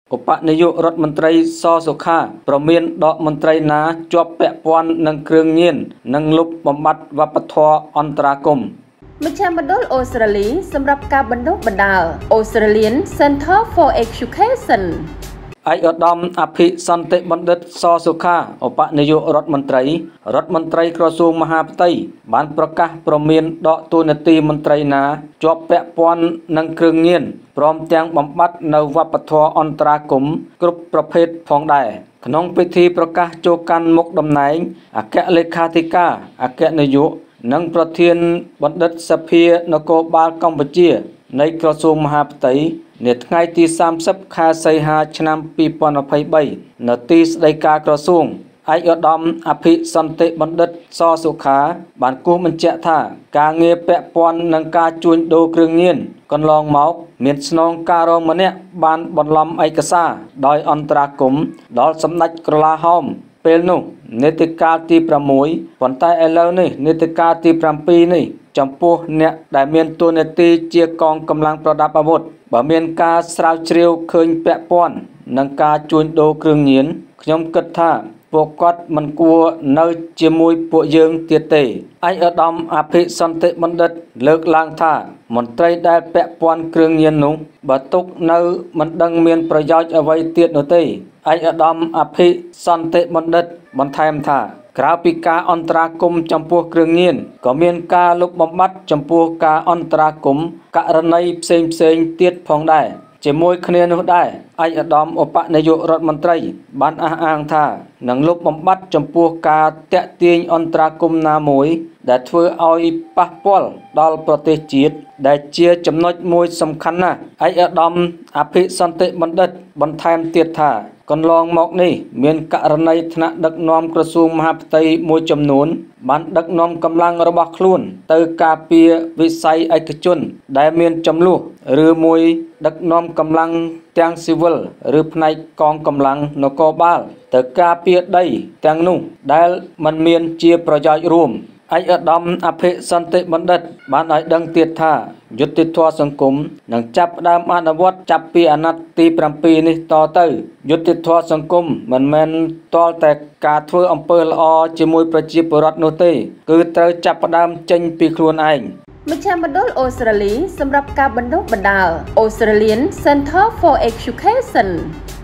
ឧបនាយករដ្ឋមន្ត្រីសសុខាប្រមានដកមន្ត្រីណាជាប់ពាក់ព័ន្ធនឹងគ្រឿងញៀននិងលុបបំបត្តិវប្បធម៌អន្តរាគមន៍មជ្ឈមណ្ឌលអូស្ត្រាលីសម្រាប់ការបណ្ដុះបណ្ដាល Australian Center for Education ឯកឧត្តមអភិសន្តិបណ្ឌិតសសុខាឧបនាយករដ្ឋមន្ត្រីក្រសួងមហាផ្ទៃបានប្រកាសព្រមានដកតួនាទីមន្ត្រីណាជាប់ពាក់ព័ន្ធនឹងគ្រឿងញៀនព្រមទាំងបំបត្តិនៅវប្បធម៌អន្តរាគមន៍គ្រប់ប្រភេទផងដែរក្នុងពិធីប្រកាសចូលកាន់មុខតំណែងអគ្គលេខាធិការអគ្គនាយកនិងប្រធានបណ្ឌិតសភានគរបាលកម្ពុជានៃក្រសួងមហាផ្ទៃនៅថ្ងៃទី30ខែសីហាឆ្នាំ2023នៅទីស្តីការក្រសួងឯកឧត្តមអភិសន្តិបណ្ឌិតសសុខាបានគូសបញ្ជាក់ថាការងារពាក់ព័ន្ធនឹងការជួញដូរគ្រឿងញៀនកន្លងមកមានស្នងការរងម្នាក់បានបន្លំឯកសារដោយអន្តរាគមន៍ដល់សម្ដេចក្រឡាហោមពេលនោះនេតិកាលទី6ប៉ុន្តែឥឡូវនេះនេតិកាលទី7នេះចំពោះអ្នកដែលមានតួនាទីជាកងកម្លាំងប្រដាប់អាវុធបើមានការស្រាវជ្រាវឃើញពាក់ព័ន្ធនឹងការជួញដូរគ្រឿងញៀនខ្ញុំគិតថាពួកគាត់មិនគួរនៅជាមួយពួកយើងទៀតទេឯកឧត្តមអភិសន្តិបណ្ឌិតលើកឡើងថាមន្ត្រីដែលពាក់ព័ន្ធគ្រឿងញៀននោះបើទុកនៅមិនដឹងមានប្រយោជន៍អ្វីទៀតនោះទេឯកឧត្តមអភិសន្តិបណ្ឌិតបន្ថែមថាក្រៅពីការអន្តរាគមន៍ចំពោះគ្រឿងញៀនក៏មានការលុបបំបាត់ចំពោះការអន្តរាគមន៍ករណីផ្សេងទៀតផងដែរជាមួយគ្នានោះដែរឯកឧត្តមឧបនាយករដ្ឋមន្ត្រីបានអះអាងថានឹងលុបបំបាត់ចំពោះការតាក់ទាញអន្តរាគមន៍ណាមួយដែលធ្វើឲ្យប៉ះពាល់ដល់ប្រទេសជាតិដែលជាចំណុចមួយសំខាន់ណាស់ឯកឧត្តមអភិសន្តិបណ្ឌិតបន្ថែមទៀតថាកន្លងមកនេះមានករណីថ្នាក់ដឹកនាំក្រសួងមហាផ្ទៃមួយចំនួនបានដឹកនាំកម្លាំងរបស់ខ្លួនទៅការពារវិស័យឯកជនដែលមានចំនួនឬមួយដឹកនាំកម្លាំងទាំងស៊ីវិលឬផ្នែកកងកម្លាំងនគរបាលទៅការពារដីទាំងនោះដែលមិនមានជាប្រយោជន៍រួមឯកឧត្តមអភិសន្តិបណ្ឌិតបានឲ្យដឹងទៀតថាយុត្តិធម៌សង្គមនឹងចាប់ផ្ដើមអនុវត្តចាប់ពីអាណត្តិទី7នេះតទៅយុត្តិធម៌សង្គមមិនមែនទាល់តែការធ្វើអំពើល្អជាមួយប្រជាពលរដ្ឋនោះទេគឺត្រូវចាប់ផ្ដើមចេញពីខ្លួនឯងមជ្ឈមណ្ឌលអូស្ត្រាលីសម្រាប់ការបណ្ដុះបណ្ដាល Australian Center for Education